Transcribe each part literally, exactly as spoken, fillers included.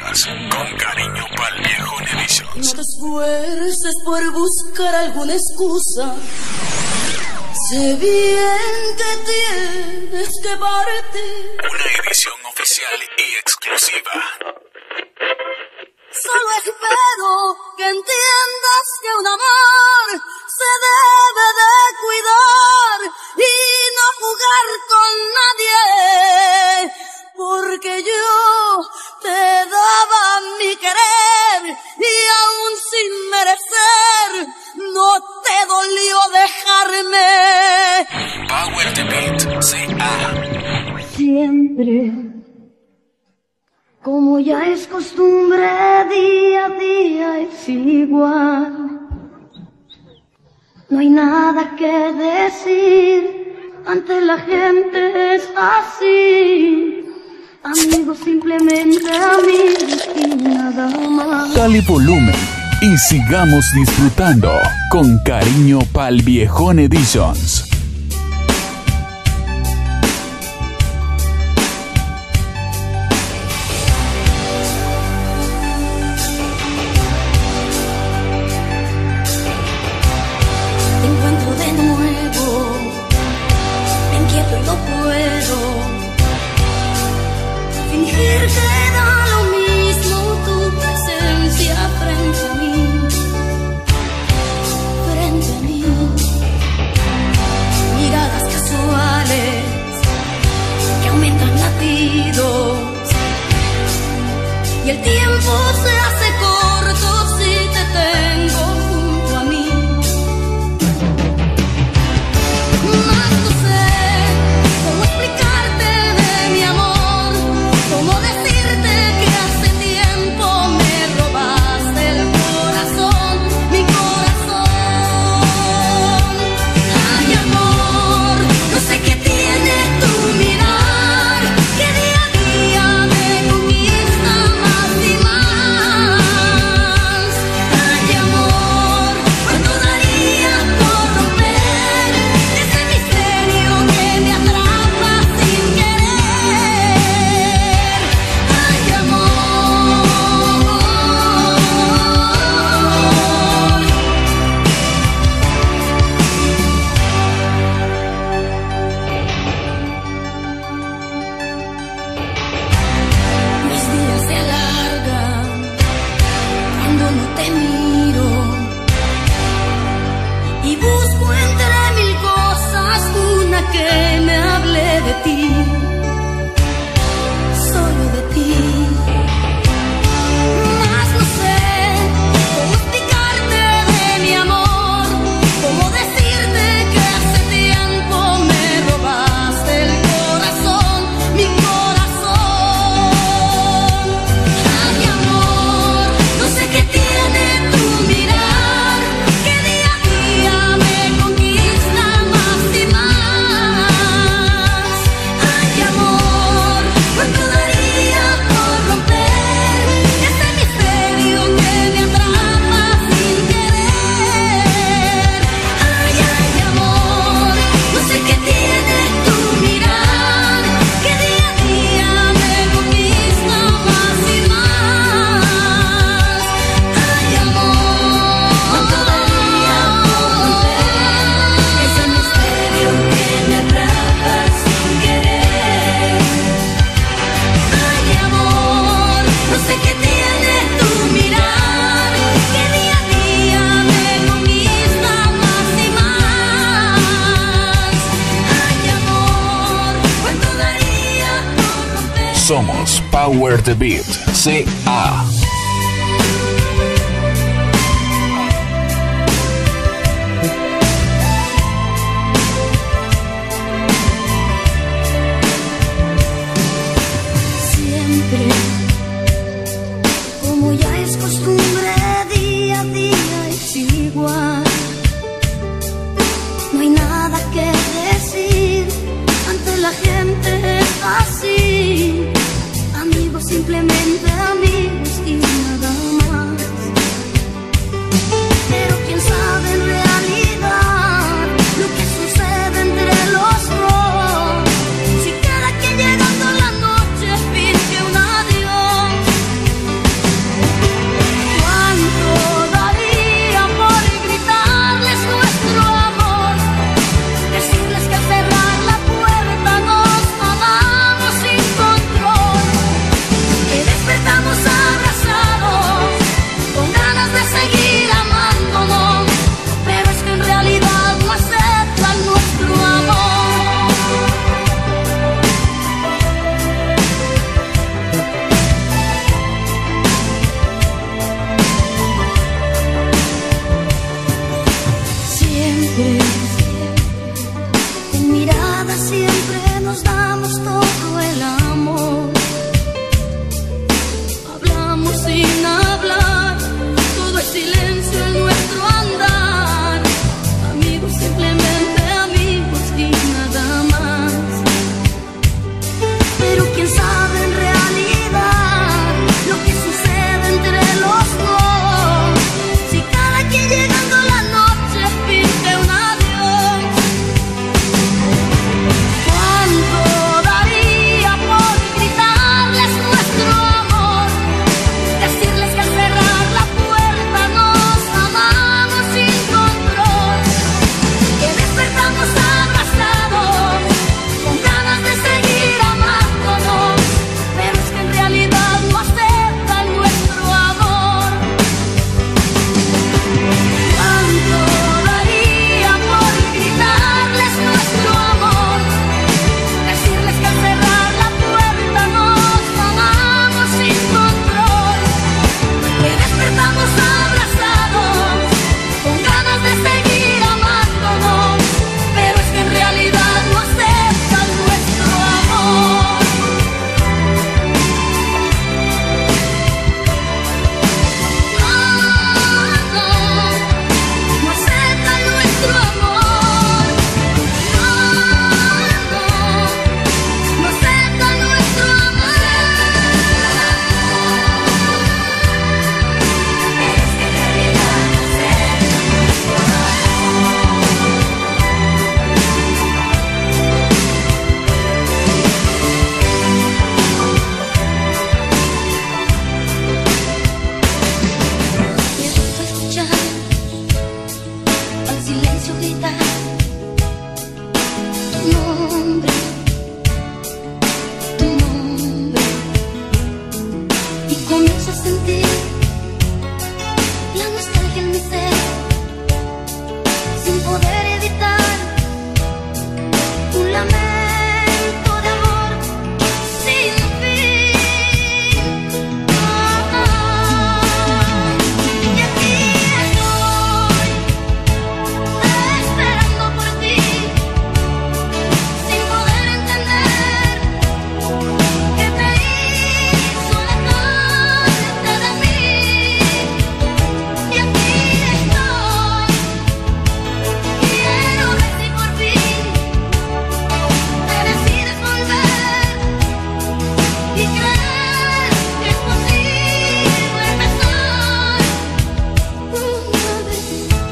Editions, con cariño pa'l Viejón Editions. No te esfuerces por buscar alguna excusa. Sé bien que tienes que partir. Una edición oficial y exclusiva. Solo espero que entiendas que un amor se debe de cuidar y no jugar con nadie, porque yo te daba mi querer y aún sin merecer no te dolió dejarme. Power the Beat, C A. Siempre, como ya es costumbre, día a día es igual. No hay nada que decir, ante la gente es así. Amigos, simplemente amigos y nada más. Dale volumen y sigamos disfrutando con cariño pa'l Viejón Editions. Y el tiempo se hace corto si te tengo junto a mí. Más no sé cómo explicarte de mi amor, cómo decirte que hace tiempo me robaste el corazón, mi corazón. Ay, amor, no sé qué tiene tu mirar, que día a día me conquista más y más. Ay, amor, cuánto daría por romper ese misterio que me atrapa sin querer. Ay, amor. Mis días se alargan cuando no te miro y busco entre mil cosas una que me hable de ti, solo de ti. Más no sé cómo explicarte de mi amor, cómo decirte que hace tiempo me robaste el corazón, mi corazón. Ay, amor, no sé qué tiene tu mirar, que día a día me conquista más y más. Ay, amor, cuánto daría por romper ese misterio que me atrapa sin querer. Ay, ay, amor, no sé qué tiene tu mirar, que día a día me conquista más y más. Ay, amor, cuánto daría por romper ese misterio que me atrapa sin querer. Ay, amor, no sé qué tiene tu mirar, que día a día me conquista más y más. Ay, amor, cuánto daría por romper. Somos Power the Beat, C A. Siempre, como ya es costumbre, día a día es igual. No hay nada que decir, ante la gente es así. Amigos, simplemente amigos y nada más. Pero quién sabe en realidad lo que sucede entre los dos. Si cada quien llegando a la noche finge un adiós. Comienzo a sentir la nostalgia en mi ser, sin poder evitar un lamento de amor sin fin. Oh, oh. Y aquí estoy, esperando por ti, sin poder entender qué te hizo alejarte de mí. Y aquí estoy, quiero ver si por fin te decides volver y creer que es posible empezar una vez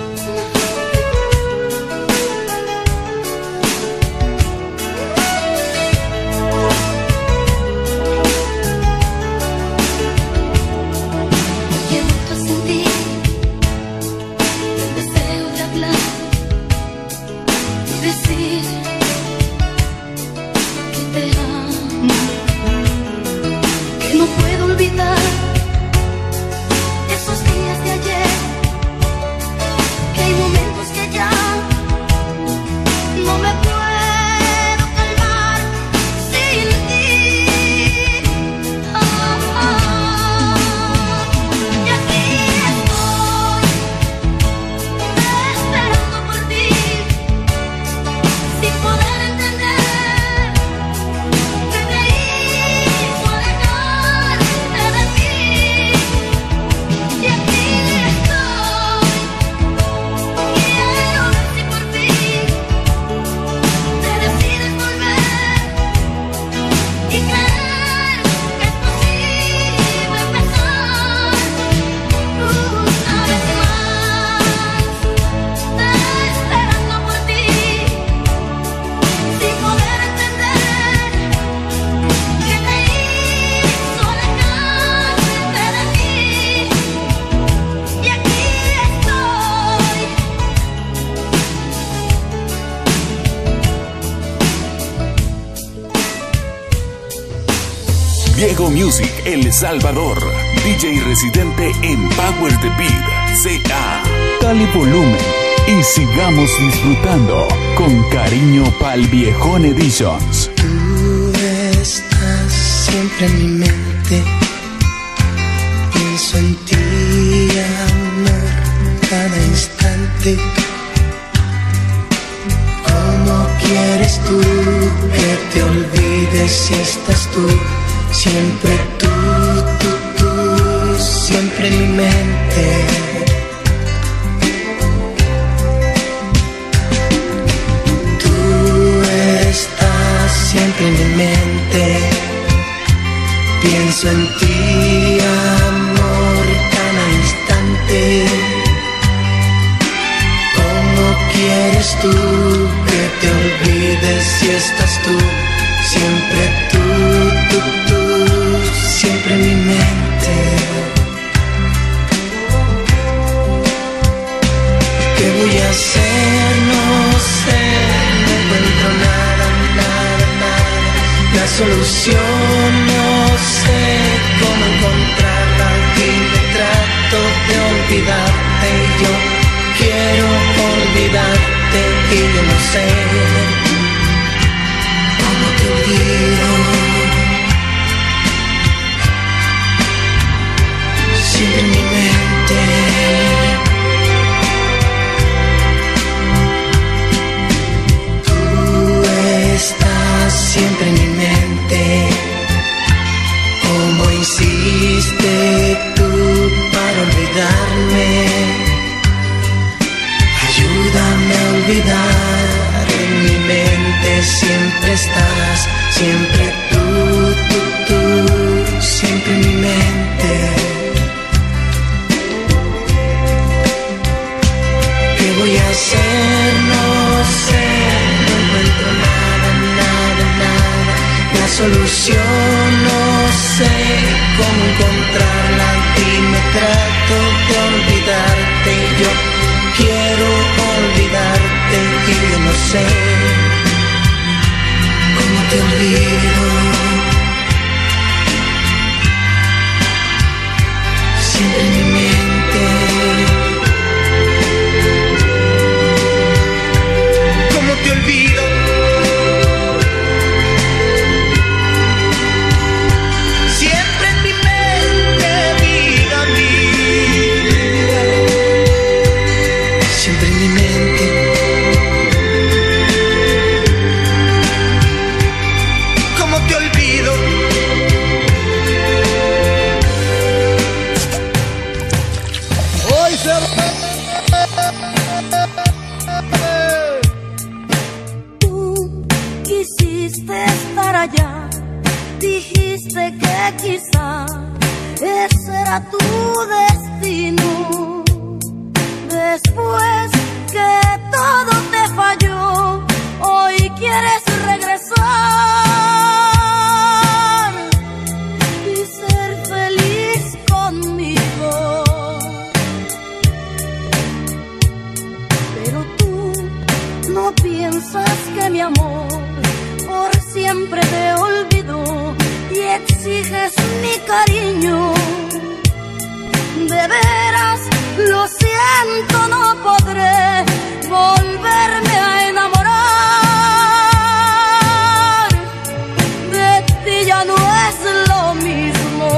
más. He vuelto a sentir el deseo de hablar y decir que te amo, que no puedo olvidar esos días de ayer, que hay momentos que ya no me puedo calmar sin ti. Oh, oh. Y aquí estoy, esperando por ti, sin poder entender qué te hizo alejarte de mí. Y aquí estoy, quiero ver si por fin te decides volver y creer que es posible empezar una vez más. Esperando por ti, sin poder entender qué te hizo alejarte de mí. Y aquí estoy. Diego Music El Salvador, D J residente en Power the Beat, C A. Dale volumen y sigamos disfrutando con cariño pa'l Viejón Editions. Tú estás siempre en mi mente, pienso en ti, amor, cada instante. ¿Cómo quieres tú que te olvides si estás tú? Siempre tú, tú, tú, siempre en mi mente. Tú estás siempre en mi mente, pienso en ti, amor, cada instante. ¿Cómo quieres tú que te olvides si estás tú? Siempre tú, tú, tú, siempre en mi mente. ¿Qué voy a hacer? No sé, no encuentro nada, nada, nada. La solución no sé cómo encontrarla. Y me trato de olvidarte. Yo quiero olvidarte y yo no sé cómo te olvido. Siempre en mi mente. Tú estás siempre en mi mente. ¿Cómo hiciste tú para olvidarme? Ayúdame a olvidar, en mi mente siempre estás, siempre tú, tú, tú, siempre en mi mente. ¿Qué voy a hacer? No sé, no encuentro nada, nada, nada. La solución no sé cómo encontrarla y me trato de olvidarte. Yo quiero olvidarte y yo no sé cómo te olvido. era tu destino. Después que todo te falló, hoy quieres regresar y ser feliz conmigo. Pero tú no piensas que mi amor por siempre te olvidó y exiges mi cariño. De veras, lo siento, no podré volverme a enamorar. De ti ya no es lo mismo.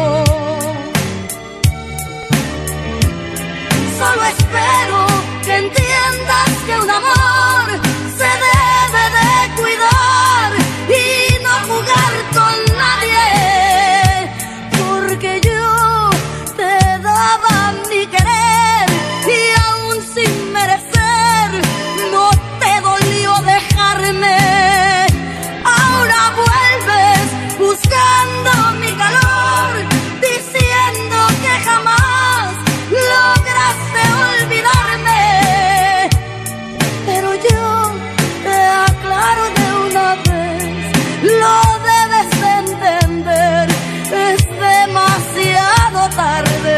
Solo espero que entiendas que un amor se debe de cuidar y no jugar con nadie, porque yo te daba mi querer y aún sin merecer no te dolió dejarme. Ahora vuelves buscando mi calor, diciendo que jamás lograste olvidarme. Pero yo te aclaro de una vez, lo debes de entender, es demasiado tarde.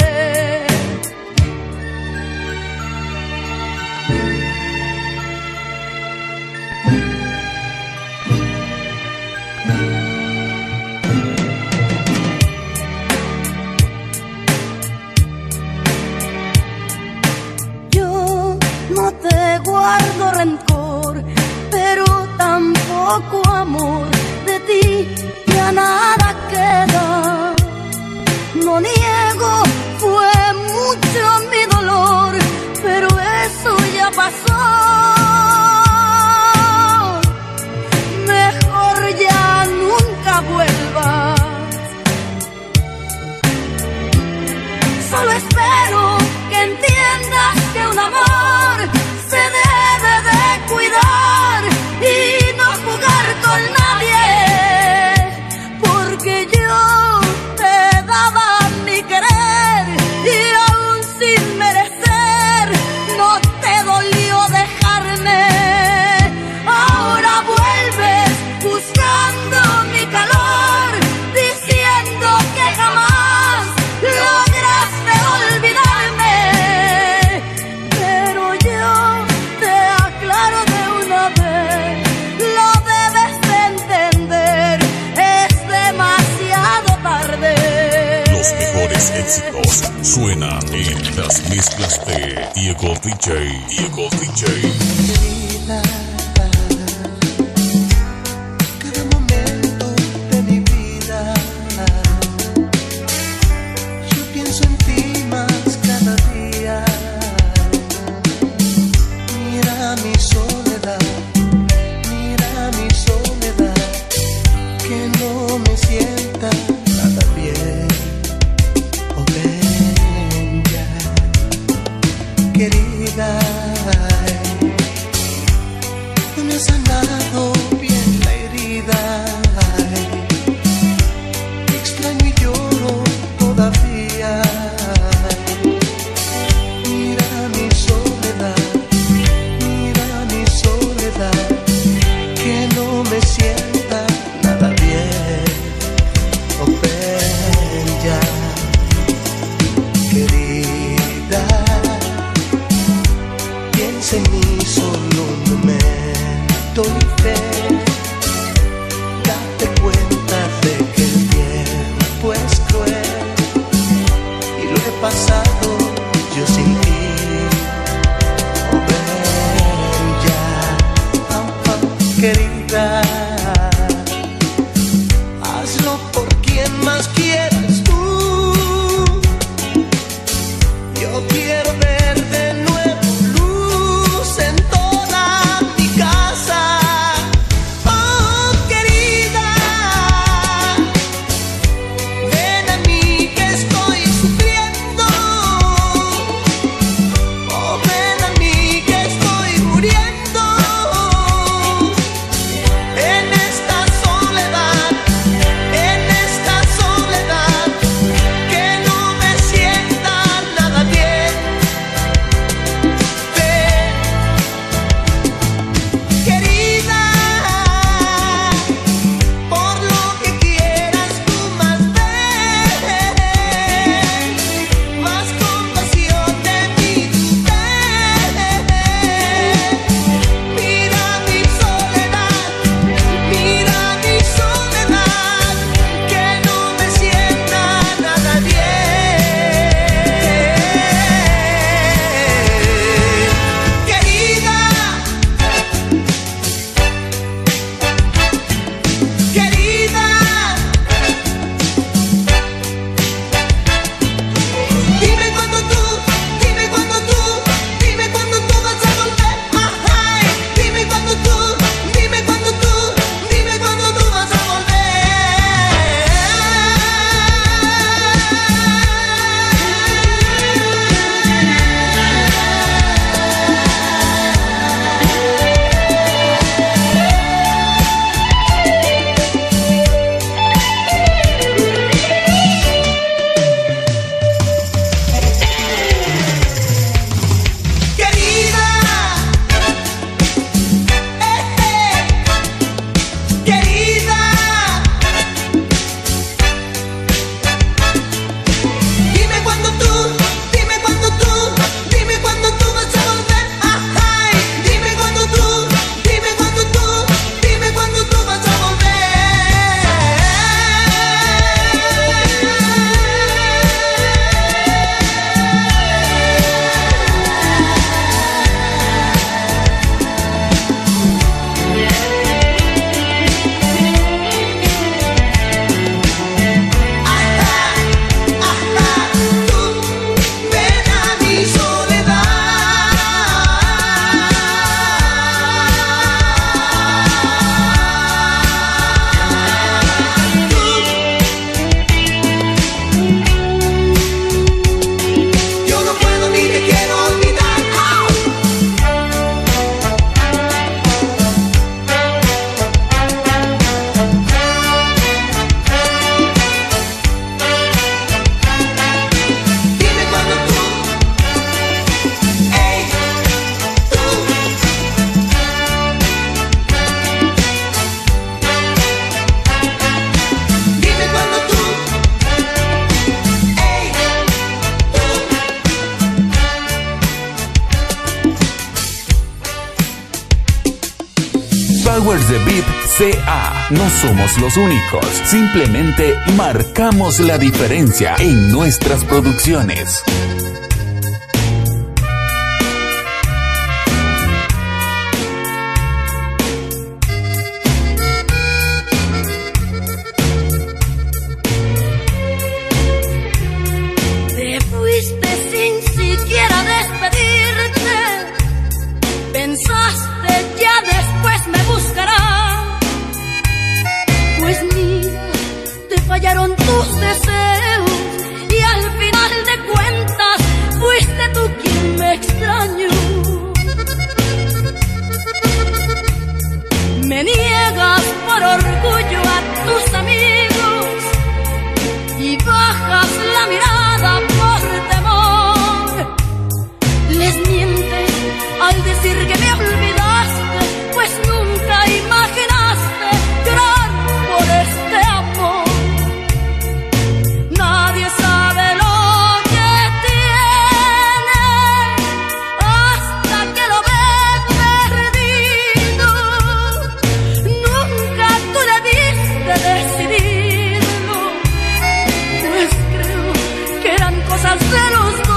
Yo no te guardo rencor, pero tampoco amor. De ti ya nada queda. No niego, fue mucho mi dolor, pero eso ya pasó. Mejor ya nunca vuelvas. Solo espero que entiendas que un amor se debe de cuidar y no jugar con nadie, porque yo te daba mi querer y aún sin merecer no te dolió dejarme. Ahora vuelves buscando mi calor, diciendo que jamás lograste olvidarme. Pero yo te aclaro de una vez, lo debes de entender, es demasiado tarde. Los mejores éxitos suenan en las mezclas de Diego D J. Diego D J. Querida, cada momento de mi vida, yo pienso en ti más cada día. Mira mi soledad, mira mi soledad, que no me sienta nada bien. Oh, ven ya, querida. Power the Beat C A. No somos los únicos, simplemente marcamos la diferencia en nuestras producciones. Te fuiste sin siquiera despedirte. Pensaste ya después me buscará. Pues mira, te fallaron tus deseos y al final de cuentas fuiste tú quien me extrañó. Me niegas por orgullo a tus amigos y bajas la mirada por temor. Les mientes al decir que me olvidaste, pues nunca imaginaste llorar por este amor. Nadie sabe lo que tiene hasta que lo ve perdido. Nunca tú debiste decidirlo, pues creo que eran cosas de los dos.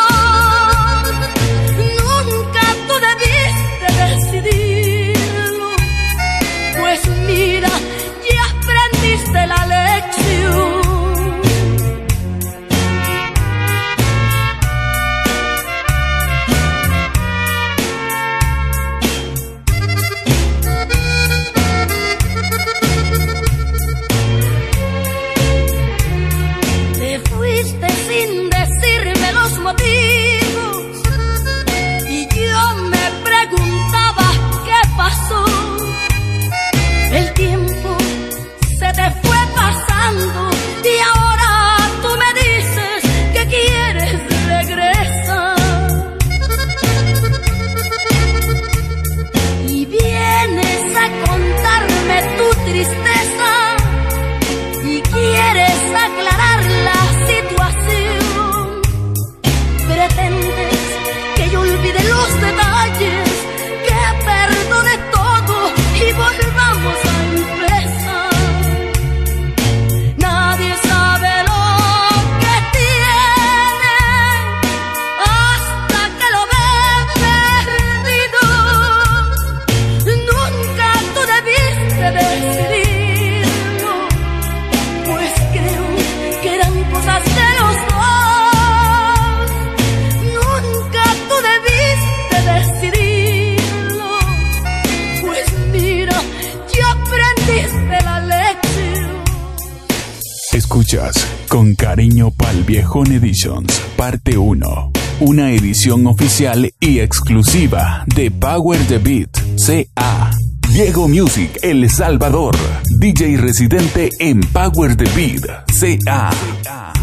Nunca tú debiste decidirlo, pues mira, ya aprendiste la lección. Te fuiste sin decirme los motivos y yo me preguntaba qué pasó. El tiempo se te fue pasando y ahora tú me dices que quieres regresar. Y vienes a contarme tu tristeza y quieres aclarar la situación. Pretendes que yo olvide los detalles, que perdone todo y volvamos a empezar. Nadie sabe lo que tiene hasta que lo ve perdido. Nunca tú debiste decidirlo, pues creo que eran cosas de los dos. Nunca tú debiste decidirlo, pues mira, ya aprendiste la lección. Escuchas Con Cariño Pal Viejón Editions, parte uno. Una edición oficial y exclusiva de Power the Beat C A. Diego Music El Salvador, D J residente en Power the Beat C A.